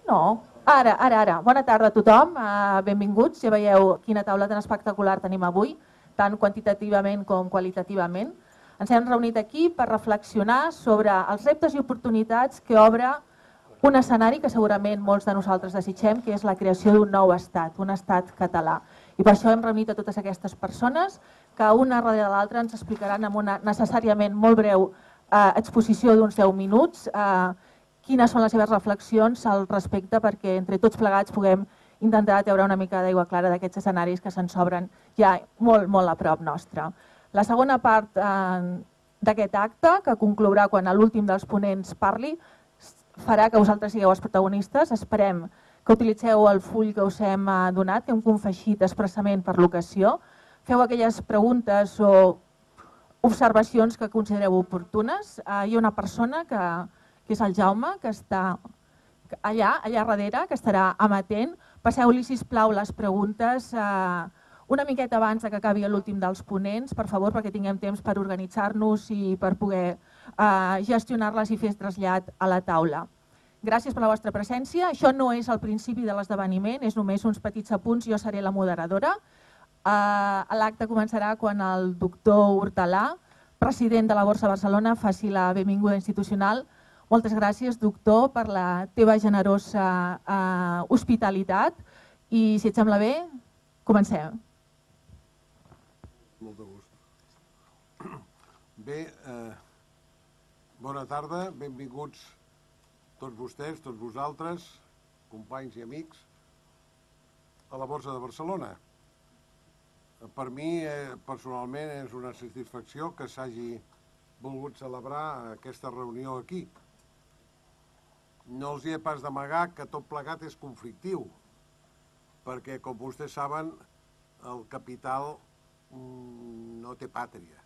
No. Ara. Bona tarda a tothom, benvinguts. Ja veieu quina taula tan espectacular tenim avui, tant quantitativament com qualitativament. Ens hem reunit aquí per reflexionar sobre els reptes i oportunitats que obre un escenari que segurament molts de nosaltres desitgem, que és la creació d'un nou estat, un estat català. I per això hem reunit a totes aquestes persones que una darrere l'altra ens explicaran amb una necessàriament molt breu exposició d'uns 10 minuts quines són les seves reflexions al respecte, perquè entre tots plegats puguem intentar treure una mica d'aigua clara d'aquests escenaris que se'ns obren ja molt, molt a prop nostre. La segona part d'aquest acte, que conclourà quan l'últim dels ponents parli, farà que vosaltres sigueu els protagonistes. Esperem que utilitzeu el full que us hem donat, que hem confegit expressament per l'ocasió. Feu aquelles preguntes o observacions que considereu oportunes. Hi ha una persona que és el Jaume, que està allà darrere, que estarà amatent. Passeu-li, sisplau, les preguntes una miqueta abans que acabi l'últim dels ponents, per favor, perquè tinguem temps per organitzar-nos i per poder gestionar-les i fer trasllat a la taula. Gràcies per la vostra presència. Això no és el principi de l'esdeveniment, és només uns petits apunts, jo seré la moderadora. L'acte començarà quan el doctor Hortalà, president de la Borsa Barcelona, faci la benvinguda institucional. Moltes gràcies, doctor, per la teva generosa hospitalitat i, si et sembla bé, comencem. Molt de gust. Bé, bona tarda, benvinguts tots vostès, tots vosaltres, companys i amics, a la Borsa de Barcelona. Per mi, personalment, és una satisfacció que s'hagi volgut celebrar aquesta reunió aquí. No els hi he pas d'amagar que tot plegat és conflictiu, perquè, com vostès saben, el capital no té pàtria.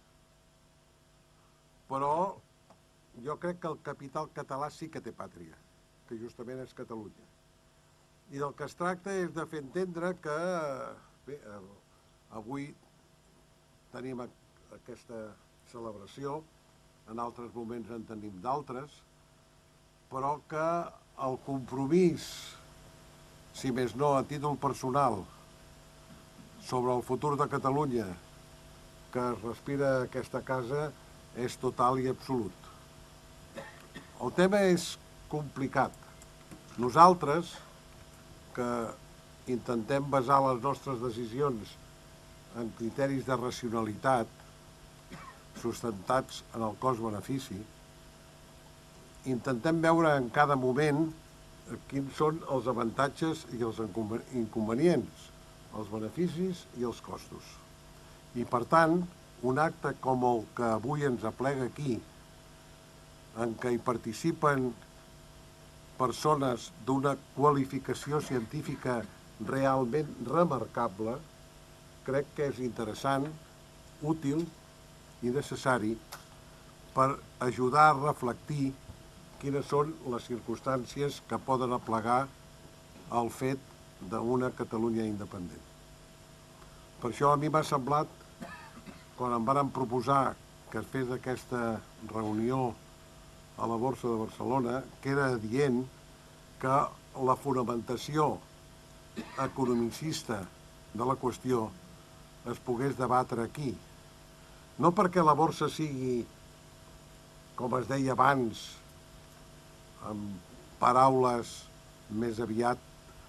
Però jo crec que el capital català sí que té pàtria, que justament és Catalunya. I del que es tracta és de fer entendre que bé, avui tenim aquesta celebració, en altres moments en tenim d'altres, però que el compromís, si més no a títol personal, sobre el futur de Catalunya que es respira a aquesta casa és total i absolut. El tema és complicat. Nosaltres, que intentem basar les nostres decisions en criteris de racionalitat sustentats en el cost-benefici, intentem veure en cada moment quins són els avantatges i els inconvenients, els beneficis i els costos. I, per tant, un acte com el que avui ens aplega aquí, en què hi participen persones d'una qualificació científica realment remarcable, crec que és interessant, útil i necessari per ajudar a reflectir quines són les circumstàncies que poden aplegar el fet d'una Catalunya independent. Per això a mi m'ha semblat, quan em varen proposar que es fes aquesta reunió a la Borsa de Barcelona, que era adient que la fonamentació economicista de la qüestió es pogués debatre aquí. No perquè la borsa sigui, com es deia abans, amb paraules més aviat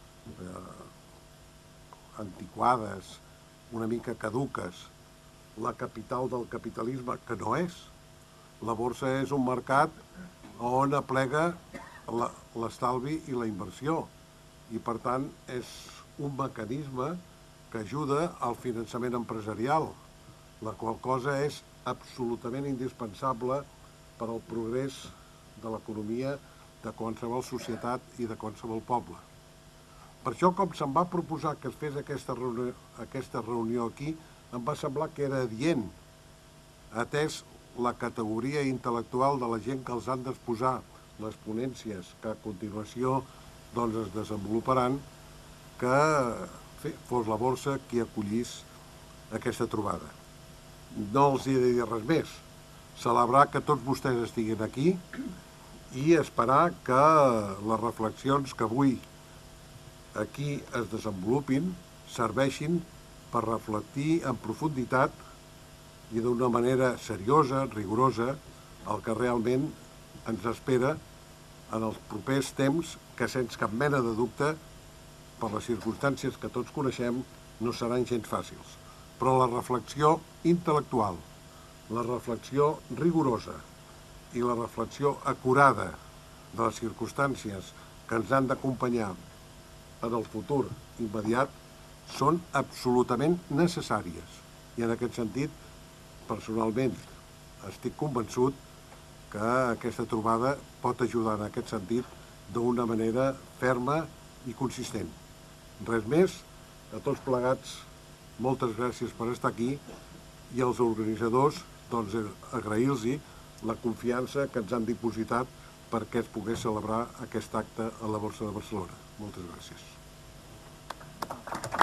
antiquades, una mica caduques, la capital del capitalisme, que no és. La borsa és un mercat on aplega l'estalvi i la inversió i, per tant, és un mecanisme que ajuda al finançament empresarial, la qual cosa és absolutament indispensable per al progrés de l'economia de qualsevol societat i de qualsevol poble. Per això, com se'm va proposar que es fes aquesta reunió aquí, em va semblar que era adient, atès la categoria intel·lectual de la gent que els han d'exposar les ponències que a continuació es desenvoluparan, que fos la borsa qui acollís aquesta trobada. No els he de dir res més. Celebrar que tots vostès estiguin aquí i esperar que les reflexions que avui aquí es desenvolupin serveixin per reflectir en profunditat i d'una manera seriosa, rigorosa, el que realment ens espera en els propers temps, que sense cap mena de dubte, per les circumstàncies que tots coneixem, no seran gens fàcils. Però la reflexió intel·lectual, la reflexió rigorosa i la reflexió acurada de les circumstàncies que ens han d'acompanyar en el futur immediat són absolutament necessàries. I en aquest sentit, personalment, estic convençut que aquesta trobada pot ajudar en aquest sentit d'una manera ferma i consistent. Res més, a tots plegats, moltes gràcies per estar aquí i als organitzadors, doncs, agrair-los la confiança que ens han dipositat perquè es pogués celebrar aquest acte a la Borsa de Barcelona. Moltes gràcies.